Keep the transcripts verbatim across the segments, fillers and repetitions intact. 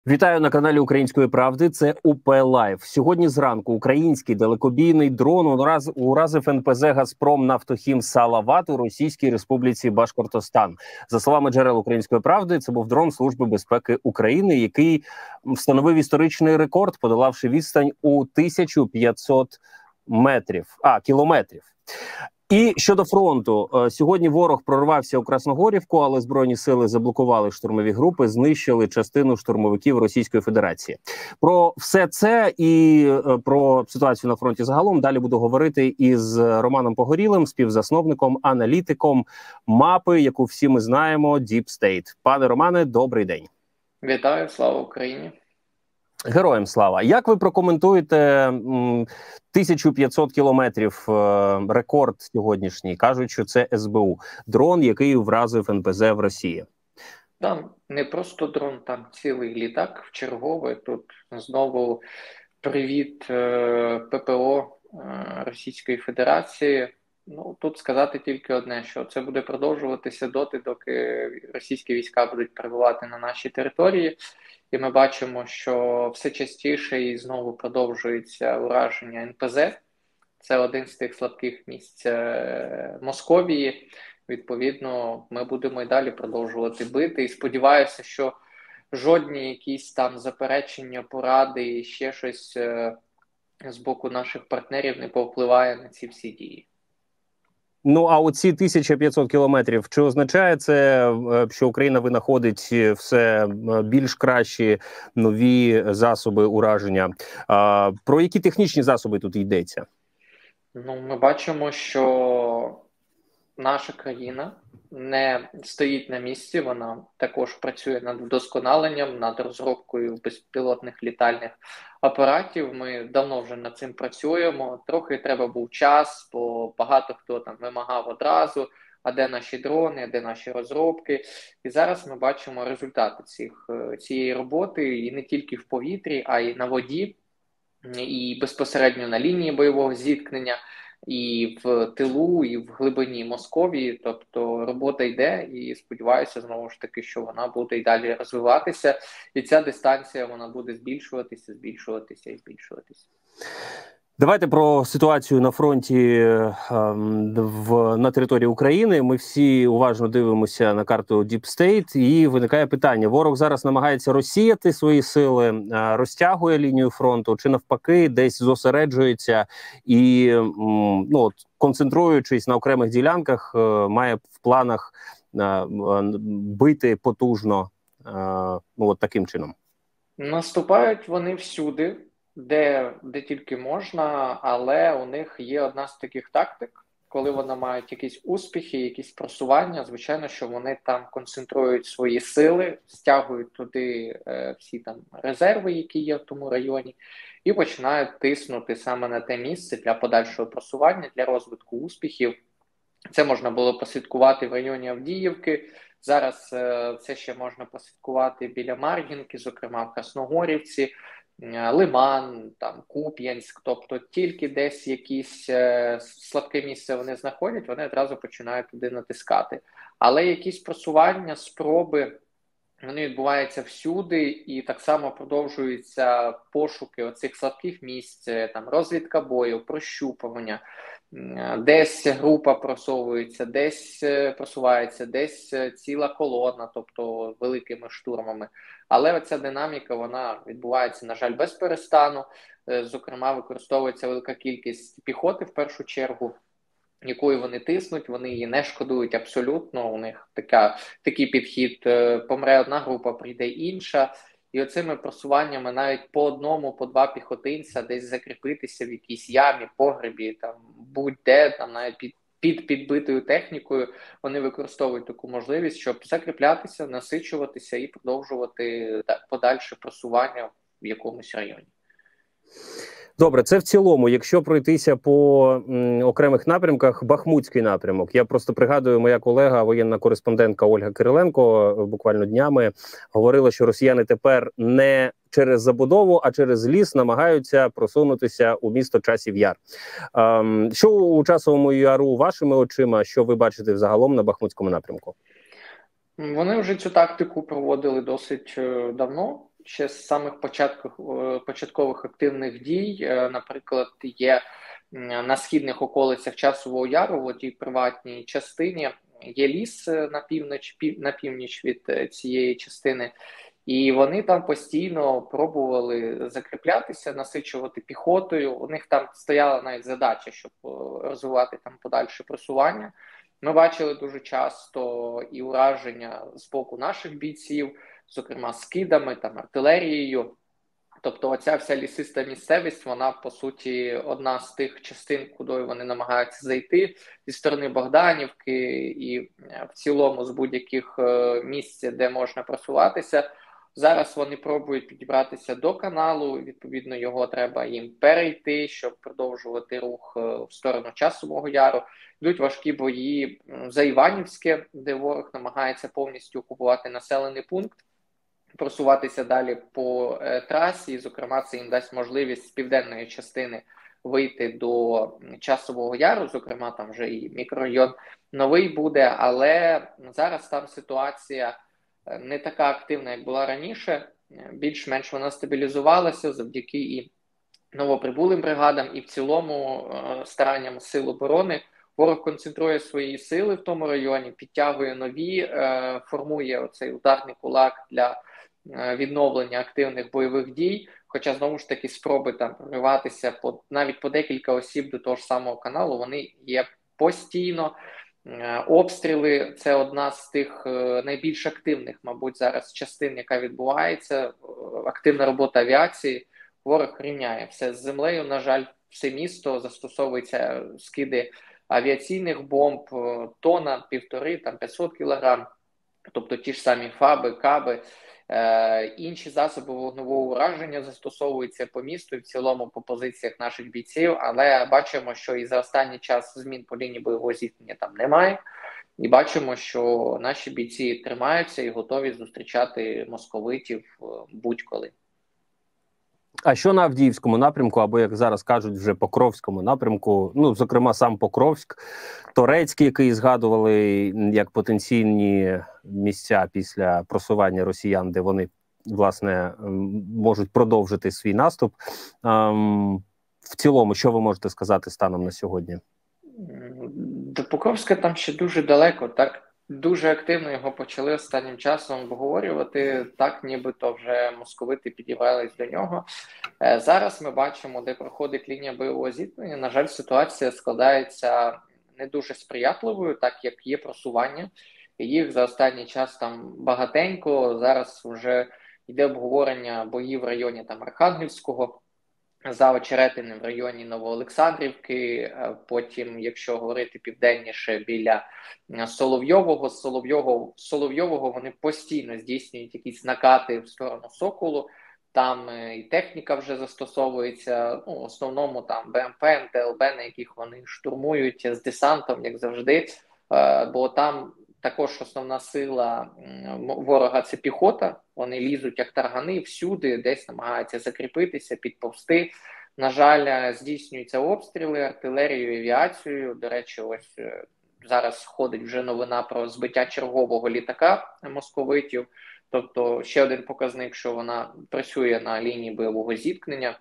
Вітаю на каналі Української правди. Це УП Лайв. Сьогодні зранку український далекобійний дрон ураз, уразив ен пе зет «Газпром Нафтохім Салават» у Російській Республіці Башкортостан. За словами джерел Української правди, це був дрон Служби безпеки України, який встановив історичний рекорд, подолавши відстань у тисячу п'ятсот метрів, а кілометрів. І щодо фронту, сьогодні ворог прорвався у Красногорівку, але Збройні сили заблокували штурмові групи, знищили частину штурмовиків Російської Федерації. Про все це і про ситуацію на фронті загалом далі буду говорити із Романом Погорілим, співзасновником, аналітиком мапи, яку всі ми знаємо, Deep State. Пане Романе, добрий день. Вітаю, слава Україні. Героям слава. Як ви прокоментуєте м, тисячу п'ятсот кілометрів е, рекорд сьогоднішній? Кажуть, що це ес бе у. Дрон, який вразив ен пе зет в Росії. Там не просто дрон, там цілий літак вчергове. Тут знову привіт е, пе пе о е, Російської Федерації. Ну, тут сказати тільки одне, що це буде продовжуватися доти, доки російські війська будуть перебувати на нашій території. І ми бачимо, що все частіше і знову продовжується ураження ен пе зет. Це один з тих слабких місць Московії. Відповідно, ми будемо і далі продовжувати бити. І сподіваюся, що жодні якісь там заперечення, поради і ще щось з боку наших партнерів не повпливає на ці всі дії. Ну, а оці тисяча п'ятсот кілометрів, чи означає це, що Україна винаходить все більш кращі нові засоби ураження? А, про які технічні засоби тут йдеться? Ну, ми бачимо, що наша країна не стоїть на місці, вона також працює над вдосконаленням, над розробкою безпілотних літальних апаратів. Ми давно вже над цим працюємо. Трохи треба був час, бо багато хто там вимагав одразу, а де наші дрони, а де наші розробки. І зараз ми бачимо результати цих, цієї роботи і не тільки в повітрі, а й на воді, і безпосередньо на лінії бойового зіткнення, і в тилу, і в глибині Московії. Тобто робота йде, і сподіваюся, знову ж таки, що вона буде і далі розвиватися, і ця дистанція, вона буде збільшуватися, збільшуватися і збільшуватися. Давайте про ситуацію на фронті в, на території України. Ми всі уважно дивимося на карту Deep State, і виникає питання. Ворог зараз намагається розсіяти свої сили, розтягує лінію фронту, чи навпаки десь зосереджується і, ну, от, концентруючись на окремих ділянках, має в планах бити потужно, ну, от таким чином? Наступають вони всюди, Де, де тільки можна, але у них є одна з таких тактик, коли вони мають якісь успіхи, якісь просування, звичайно, що вони там концентрують свої сили, стягують туди е, всі там резерви, які є в тому районі, і починають тиснути саме на те місце для подальшого просування, для розвитку успіхів. Це можна було прослідкувати в районі Авдіївки. Зараз е, це ще можна прослідкувати біля Мар'їнки, зокрема в Красногорівці, Лиман, там, Куп'янськ, тобто тільки десь якісь е, слабке місце вони знаходять, вони одразу починають туди натискати. Але якісь просування, спроби, вони відбуваються всюди, і так само продовжуються пошуки оцих слабких місць, там, розвідка бою, прощупування. Десь група просовується, десь просувається, десь ціла колона, тобто великими штурмами. Але оця динаміка, вона відбувається, на жаль, без перестану. Зокрема, використовується велика кількість піхоти, в першу чергу, якою вони тиснуть, вони її не шкодують абсолютно. У них така, такий підхід: помре одна група, прийде інша. І оцими просуваннями навіть по одному, по два піхотинця десь закріпитися в якійсь ямі, погребі, там будь-де, там навіть під, під підбитою технікою, вони використовують таку можливість, щоб закріплятися, насичуватися і продовжувати так, подальше просування в якомусь районі. Добре, це в цілому. Якщо пройтися по м, окремих напрямках, Бахмутський напрямок. Я просто пригадую, моя колега, воєнна кореспондентка Ольга Кириленко, буквально днями говорила, що росіяни тепер не через забудову, а через ліс намагаються просунутися у місто Часів Яр. Ем, що у Часовому Яру вашими очима, що ви бачите взагалом на Бахмутському напрямку? Вони вже цю тактику проводили досить давно, ще з самих початків, початкових активних дій. Наприклад, є на східних околицях Часового Яру, в тій приватній частині, є ліс на північ, на північ від цієї частини, і вони там постійно пробували закріплятися, насичувати піхотою. У них там стояла навіть задача, щоб розвивати там подальше просування. Ми бачили дуже часто і ураження з боку наших бійців, зокрема скидами, там, артилерією. Тобто оця вся лісиста місцевість, вона, по суті, одна з тих частин, куди вони намагаються зайти зі сторони Богданівки і в цілому з будь-яких місць, де можна просуватися. Зараз вони пробують підібратися до каналу, відповідно, його треба їм перейти, щоб продовжувати рух в сторону Часового Яру. Йдуть важкі бої за Іванівське, де ворог намагається повністю окупувати населений пункт, просуватися далі по е, трасі, зокрема, це їм дасть можливість з південної частини вийти до Часового Яру, зокрема, там вже і мікрорайон новий буде, але зараз там ситуація не така активна, як була раніше, більш-менш вона стабілізувалася завдяки і новоприбулим бригадам, і в цілому е, старанням Сил оборони. Ворог концентрує свої сили в тому районі, підтягує нові, е, формує оцей ударний кулак для е, відновлення активних бойових дій, хоча, знову ж таки, спроби там прориватися по, навіть по декілька осіб до того ж самого каналу, вони є постійно. Обстріли – це одна з тих найбільш активних, мабуть, зараз частин, яка відбувається. Активна робота авіації. Ворог рівняє все з землею. На жаль, все місто застосовуються скиди авіаційних бомб, тонна, півтори, там п'ятсот кілограм. Тобто ті ж самі ФАБи, КАБи. Е, інші засоби вогневого ураження застосовуються по місту і в цілому по позиціях наших бійців, але бачимо, що і за останній час змін по лінії бойового зіткнення там немає, і бачимо, що наші бійці тримаються і готові зустрічати московитів будь-коли. А що на Авдіївському напрямку, або, як зараз кажуть, вже Покровському напрямку, ну, зокрема, сам Покровськ, Торецький, який згадували як потенційні місця після просування росіян, де вони, власне, можуть продовжити свій наступ. В цілому, що ви можете сказати станом на сьогодні? До Покровська там ще дуже далеко, так? Дуже активно його почали останнім часом обговорювати, так нібито вже московити підібрались до нього. Зараз ми бачимо, де проходить лінія бойового зіткнення. На жаль, ситуація складається не дуже сприятливою, так як є просування. Їх за останній час там багатенько. Зараз вже йде обговорення боїв в районі там Архангельського, за Очеретиним в районі Новоолександрівки, потім, якщо говорити південніше, біля Соловйового, з Соловйового, Соловйового вони постійно здійснюють якісь накати в сторону Соколу, там і техніка вже застосовується, ну, в основному там БМП, МТЛБ, на яких вони штурмують з десантом, як завжди, бо там також основна сила ворога – це піхота. Вони лізуть як таргани всюди, десь намагаються закріпитися, підповзти. На жаль, здійснюються обстріли артилерією, авіацією. До речі, ось зараз ходить вже новина про збиття чергового літака московитів. Тобто ще один показник, що вона працює на лінії бойового зіткнення.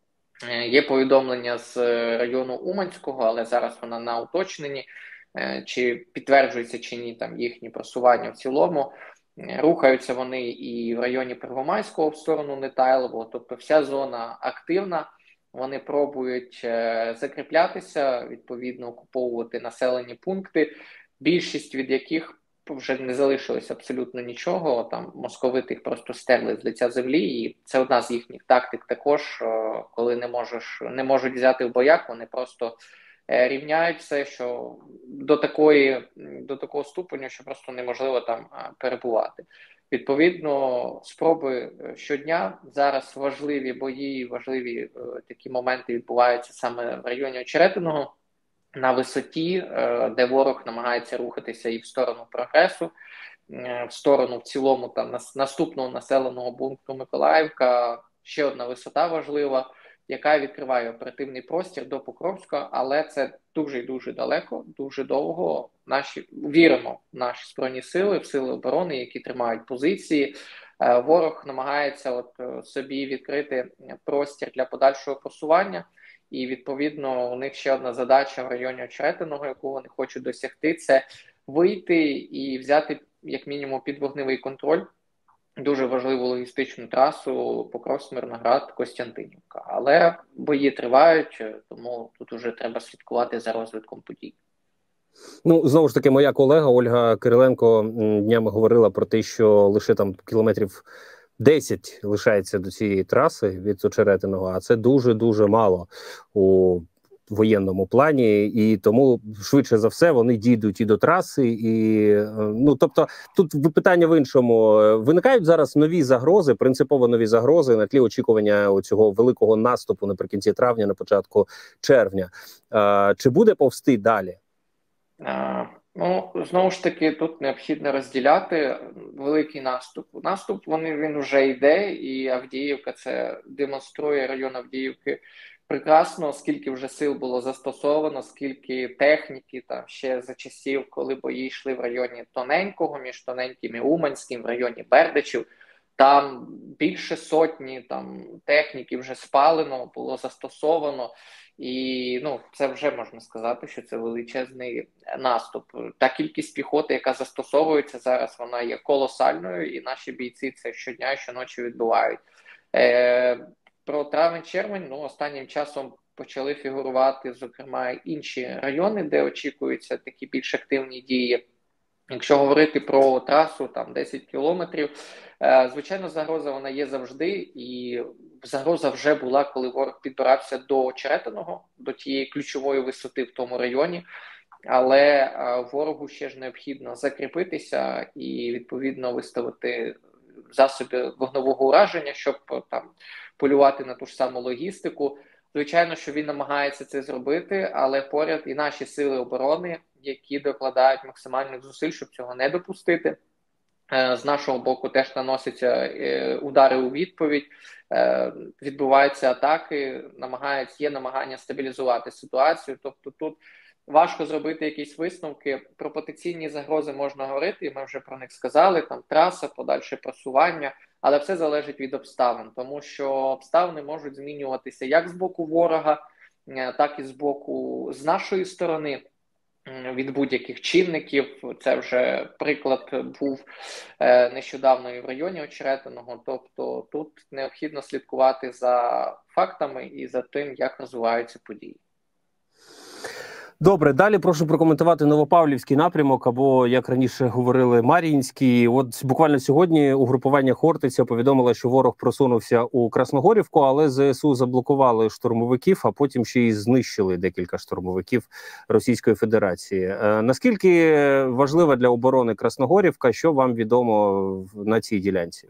Є повідомлення з району Уманського, але зараз вона на уточненні. Чи підтверджується чи ні там їхні просування в цілому. Рухаються вони і в районі Первомайського в сторону Нетайлового, тобто вся зона активна. Вони пробують закріплятися, відповідно окуповувати населені пункти, більшість від яких вже не залишилось абсолютно нічого. Там московити їх просто стерли з лиця землі, і це одна з їхніх тактик також, коли не можеш, не можуть взяти в боях, вони просто рівняють все, що до такої, до такого ступеню, що просто неможливо там перебувати. Відповідно, спроби щодня. Зараз важливі бої, важливі такі моменти відбуваються саме в районі Очеретиного, на висоті, де ворог намагається рухатися і в сторону прогресу, в сторону в цілому там наступного населеного пункту Миколаївка. Ще одна висота важлива, яка відкриває оперативний простір до Покровська, але це дуже і дуже далеко, дуже довго. Наші віримо в наші Збройні сили, в сили оборони, які тримають позиції. Ворог намагається от собі відкрити простір для подальшого просування, і відповідно у них ще одна задача в районі Очеретиного, яку вони хочуть досягти, це вийти і взяти як мінімум під вогневий контроль дуже важливу логістичну трасу Покров-Смирноград-Костянтинівка. Але бої тривають, тому тут уже треба слідкувати за розвитком подій. Ну, знову ж таки, моя колега Ольга Кириленко днями говорила про те, що лише там кілометрів десять лишається до цієї траси від Очеретиного, а це дуже-дуже мало у воєнному плані, і тому швидше за все вони дійдуть і до траси, і ну тобто тут питання в іншому. Виникають зараз нові загрози, принципово нові загрози на тлі очікування цього великого наступу наприкінці травня, на початку червня. А, чи буде повсти далі? А, ну, знову ж таки, тут необхідно розділяти великий наступ. Наступ, вони, він вже йде, і Авдіївка це демонструє, район Авдіївки прекрасно, скільки вже сил було застосовано, скільки техніки там ще за часів, коли бої йшли в районі Тоненького, між Тоненьким і Уманським, в районі Бердичів. Там більше сотні там техніки вже спалено, було застосовано. І ну, це вже можна сказати, що це величезний наступ. Та кількість піхоти, яка застосовується зараз, вона є колосальною, і наші бійці це щодня і щоночі відбувають. Е, Про травень-червень, ну, останнім часом почали фігурувати, зокрема, інші райони, де очікуються такі більш активні дії. Якщо говорити про трасу, там десять кілометрів, е, звичайно, загроза вона є завжди, і загроза вже була, коли ворог підбирався до Очеретиного, до тієї ключової висоти в тому районі, але е, ворогу ще ж необхідно закріпитися і, відповідно, виставити засоби вогневого ураження, щоб там полювати на ту ж саму логістику. Звичайно, що він намагається це зробити, але поряд і наші сили оборони, які докладають максимальних зусиль, щоб цього не допустити. З нашого боку теж наносяться удари у відповідь, відбуваються атаки, намагаються, є намагання стабілізувати ситуацію. Тобто тут важко зробити якісь висновки. Про потенційні загрози можна говорити, і ми вже про них сказали, там траса, подальше просування, але все залежить від обставин, тому що обставини можуть змінюватися як з боку ворога, так і з боку, з нашої сторони, від будь-яких чинників. Це вже приклад був нещодавно і в районі Очеретиного, тобто тут необхідно слідкувати за фактами і за тим, як розвиваються події. Добре, далі прошу прокоментувати Новопавлівський напрямок, або, як раніше говорили, Мар'їнський. От буквально сьогодні угрупування Хортиця повідомило, що ворог просунувся у Красногорівку, але ЗСУ заблокували штурмовиків, а потім ще й знищили декілька штурмовиків Російської Федерації. Е, наскільки важлива для оборони Красногорівка, що вам відомо на цій ділянці?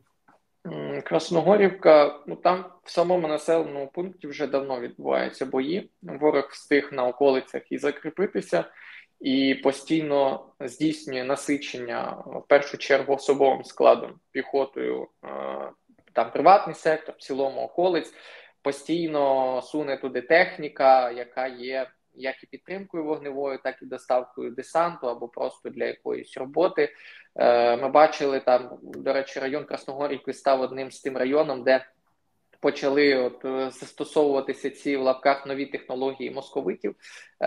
Красногорівка, ну там в самому населеному пункті вже давно відбуваються бої. Ворог встиг на околицях і закріпитися, і постійно здійснює насичення, в першу чергу, особовим складом, піхотою, там приватний сектор, в цілому околиць. Постійно суне туди техніка, яка є як і підтримкою вогневою, так і доставкою десанту або просто для якоїсь роботи. Ми бачили там, до речі, район Красногорівки став одним з тим районом, де почали от застосовуватися ці в лапках нові технології московитів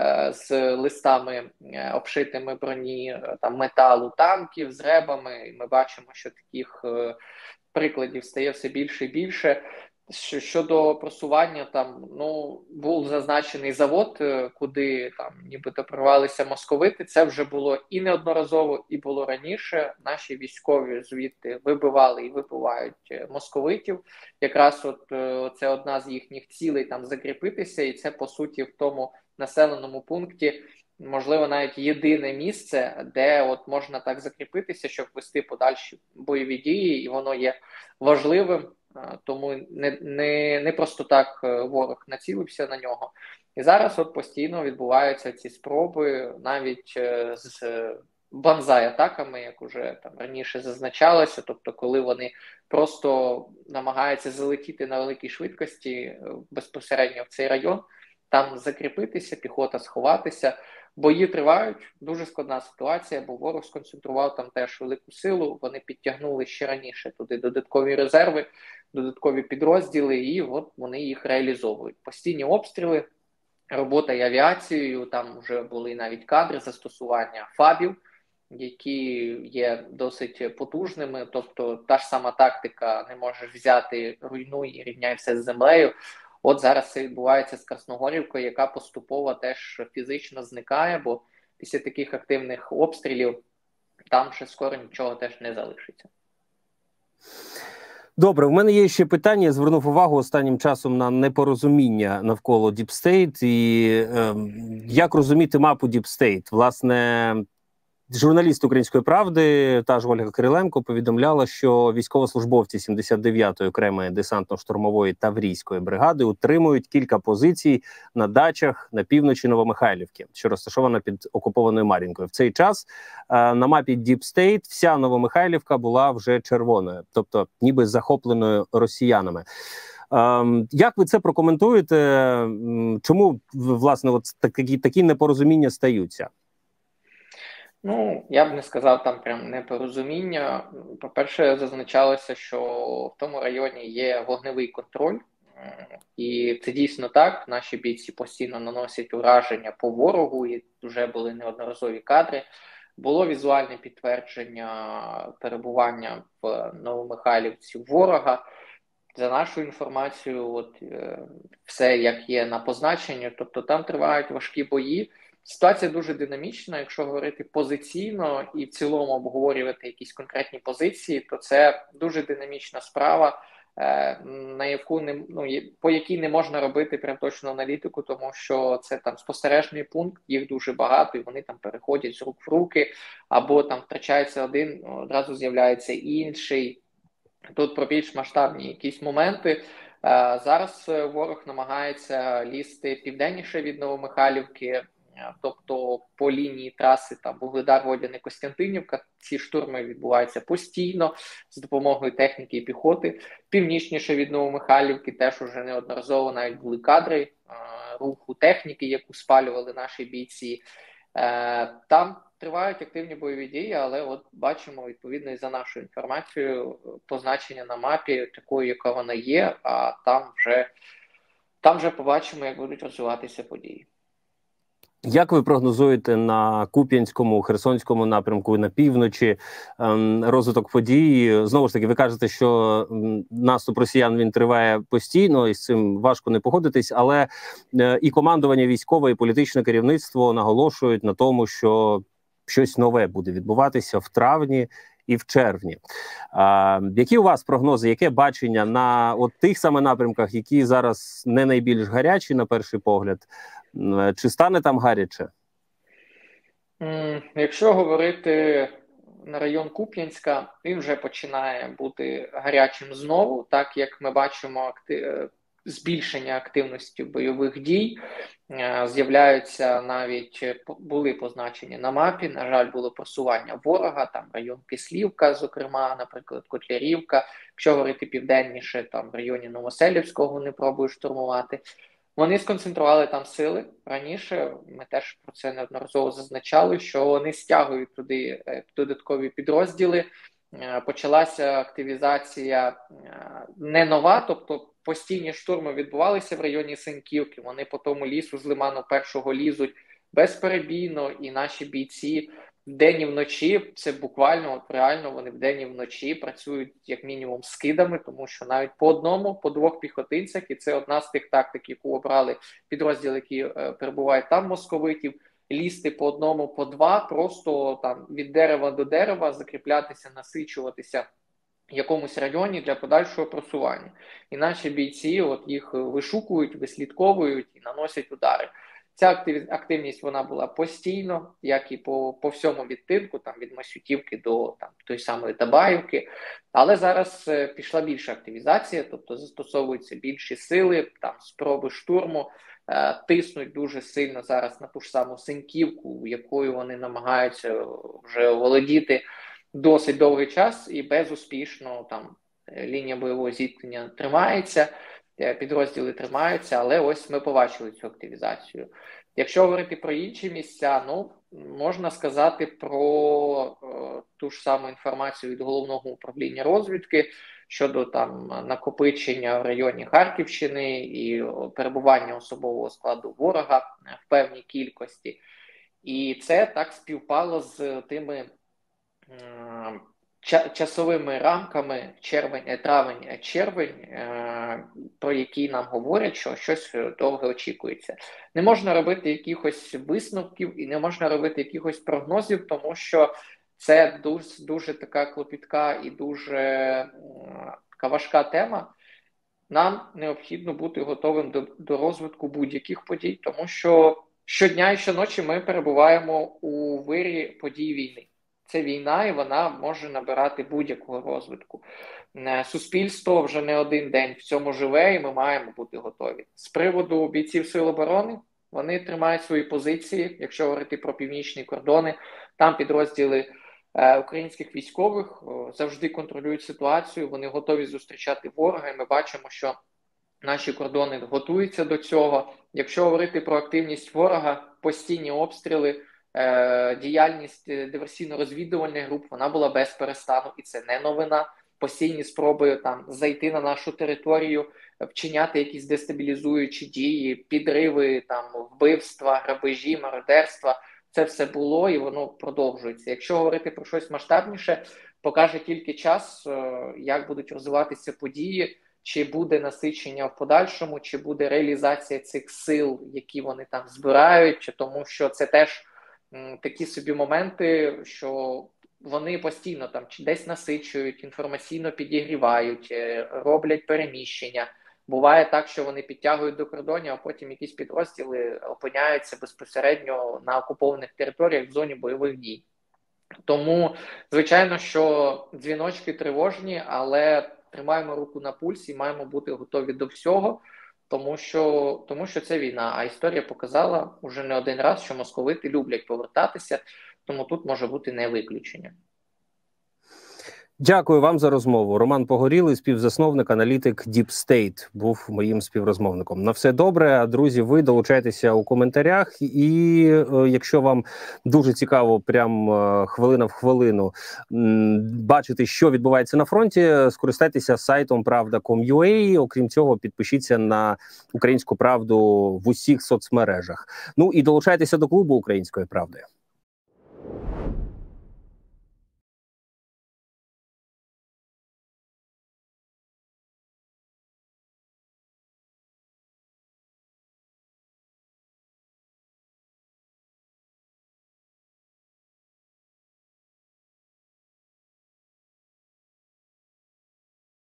з листами, обшитими броні, там металу танків, з ребами. І ми бачимо, що таких прикладів стає все більше і більше. Щодо просування, там, ну, був зазначений завод, куди там нібито прорвалися московити. Це вже було і неодноразово, і було раніше. Наші військові звідти вибивали і вибивають московитів. Якраз от це одна з їхніх цілей там закріпитися, і це, по суті, в тому населеному пункті, можливо, навіть єдине місце, де от можна так закріпитися, щоб вести подальші бойові дії, і воно є важливим. Тому не, не, не просто так ворог націлився на нього. І зараз от постійно відбуваються ці спроби, навіть з банзай-атаками, як уже там раніше зазначалося, тобто коли вони просто намагаються залетіти на великій швидкості безпосередньо в цей район, там закріпитися, піхота сховатися. Бої тривають, дуже складна ситуація, бо ворог сконцентрував там теж велику силу, вони підтягнули ще раніше туди додаткові резерви, додаткові підрозділи, і от вони їх реалізовують. Постійні обстріли, робота і авіацією, там вже були навіть кадри застосування фабів, які є досить потужними, тобто та ж сама тактика, не можеш взяти, руйнуй і рівняй все з землею. От зараз це відбувається з Красногорівкою, яка поступово теж фізично зникає, бо після таких активних обстрілів там ще скоро нічого теж не залишиться. Добре, в мене є ще питання. Я звернув увагу останнім часом на непорозуміння навколо Deep State і е, як розуміти мапу Deep State. Власне, журналіст «Української правди» та ж Ольга Кириленко повідомляла, що військовослужбовці сімдесят дев'ятої окремої десантно-штурмової таврійської бригади утримують кілька позицій на дачах на півночі Новомихайлівки, що розташована під окупованою Мар'їнкою. В цей час е, на мапі Deep State вся Новомихайлівка була вже червоною, тобто ніби захопленою росіянами. Ем, як ви це прокоментуєте? Чому, власне, от такі, такі непорозуміння стаються? Ну, я б не сказав там прям непорозуміння. По-перше, зазначалося, що в тому районі є вогневий контроль. І це дійсно так. Наші бійці постійно наносять ураження по ворогу, і вже були неодноразові кадри. Було візуальне підтвердження перебування в Новомихайлівці ворога. За нашу інформацію, от все як є на позначенні, тобто там тривають важкі бої. Ситуація дуже динамічна, якщо говорити позиційно і в цілому обговорювати якісь конкретні позиції, то це дуже динамічна справа, на яку не, ну, по якій не можна робити прям точну аналітику, тому що це там спостережний пункт, їх дуже багато, і вони там переходять з рук в руки, або там втрачається один, одразу з'являється інший. Тут про більш масштабні якісь моменти. Зараз ворог намагається лізти південніше від Новомихайлівки, тобто по лінії траси там Вугледар-Водяне-Костянтинівка. Ці штурми відбуваються постійно з допомогою техніки і піхоти. Північніше від Новомихайлівки теж уже неодноразово навіть були кадри е, руху техніки, яку спалювали наші бійці. Е, там тривають активні бойові дії, але от бачимо, відповідно, і за нашою інформацією, позначення на мапі такою, яка вона є, а там вже, там вже побачимо, як будуть розвиватися події. Як ви прогнозуєте на Куп'янському, Херсонському напрямку і на півночі розвиток подій? Знову ж таки, ви кажете, що наступ росіян він триває постійно, і з цим важко не погодитись, але і командування військове, і політичне керівництво наголошують на тому, що щось нове буде відбуватися в травні і в червні. А, які у вас прогнози, яке бачення на от тих саме напрямках, які зараз не найбільш гарячі на перший погляд? Чи стане там гаряче? Якщо говорити на район Куп'янська, він вже починає бути гарячим знову, так як ми бачимо актив... збільшення активності бойових дій. З'являються навіть, були позначені на мапі, на жаль, було просування ворога, там район Кислівка, зокрема, наприклад, Котлярівка. Якщо говорити південніше, там в районі Новоселівського вони пробують штурмувати. Вони сконцентрували там сили. Раніше ми теж про це неодноразово зазначали, що вони стягують туди додаткові підрозділи. Почалася активізація не нова, тобто постійні штурми відбувалися в районі Сеньківки. Вони по тому лісу з лиману першого лізуть безперебійно, і наші бійці вдень і вночі, це буквально, от реально вони вдень і вночі працюють як мінімум скидами, тому що навіть по одному, по двох піхотинцях, і це одна з тих тактик, яку обрали підрозділи, які е, перебувають там московитів, лізти по одному, по два, просто там від дерева до дерева, закріплятися, насичуватися в якомусь районі для подальшого просування. І наші бійці от їх вишукують, вислідковують і наносять удари. Ця активність вона була постійно, як і по, по всьому відтинку, там від Масютівки до там, той самої Табаївки. Але зараз е, пішла більша активізація, тобто застосовуються більші сили, там спроби штурму, е, тиснуть дуже сильно зараз на ту ж саму Сеньківку, якою вони намагаються вже володіти досить довгий час і безуспішно там лінія бойового зіткнення тримається. Підрозділи тримаються, але ось ми побачили цю активізацію. Якщо говорити про інші місця, ну, можна сказати про е, ту ж саму інформацію від Головного управління розвідки щодо там накопичення в районі Харківщини і перебування особового складу ворога в певній кількості. І це так співпало з тими е, ча часовими рамками червень, травень, червень, е, про які нам говорять, що щось довго очікується. Не можна робити якихось висновків і не можна робити якихось прогнозів, тому що це дуже, дуже така клопітка і дуже е, така важка тема. Нам необхідно бути готовим до, до розвитку будь-яких подій, тому що щодня і щоночі ми перебуваємо у вирі подій війни. Це війна, і вона може набирати будь-якого розвитку. Суспільство вже не один день в цьому живе, і ми маємо бути готові. З приводу бійців Сил оборони, вони тримають свої позиції, якщо говорити про північні кордони, там підрозділи е, українських військових о, завжди контролюють ситуацію, вони готові зустрічати ворога, і ми бачимо, що наші кордони готуються до цього. Якщо говорити про активність ворога, постійні обстріли, діяльність диверсійно-розвідувальних груп, вона була без перестану, і це не новина. Постійні спроби там зайти на нашу територію, вчиняти якісь дестабілізуючі дії, підриви, там вбивства, грабежі, мародерства. Це все було і воно продовжується. Якщо говорити про щось масштабніше, покаже тільки час, як будуть розвиватися події, чи буде насичення в подальшому, чи буде реалізація цих сил, які вони там збирають, чи тому що це теж такі собі моменти, що вони постійно там чи десь насичують, інформаційно підігрівають, роблять переміщення. Буває так, що вони підтягують до кордонів, а потім якісь підрозділи опиняються безпосередньо на окупованих територіях в зоні бойових дій. Тому, звичайно, що дзвіночки тривожні, але тримаємо руку на пульсі, маємо бути готові до всього. Тому що, тому що це війна, а історія показала уже не один раз, що московити люблять повертатися, тому тут може бути не виключення. Дякую вам за розмову. Роман Погорілий, співзасновник, аналітик Deep State, був моїм співрозмовником. На все добре. Друзі, ви долучайтеся у коментарях. І е, якщо вам дуже цікаво, прям е, хвилина в хвилину м, бачити, що відбувається на фронті, скористайтеся сайтом правда крапка ком крапка ю а. Окрім цього, підпишіться на Українську правду в усіх соцмережах. Ну і долучайтеся до клубу Української правди.